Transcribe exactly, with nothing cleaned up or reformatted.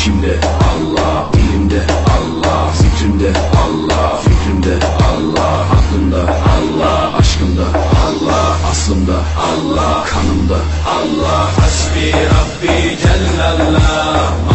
İçimde Allah, dilimde Allah, zikrimde Allah, fikrimde Allah, aklımda Allah, aşkımda Allah, aslımda Allah, kanımda Allah. Hasbi Rabbi Cellallah.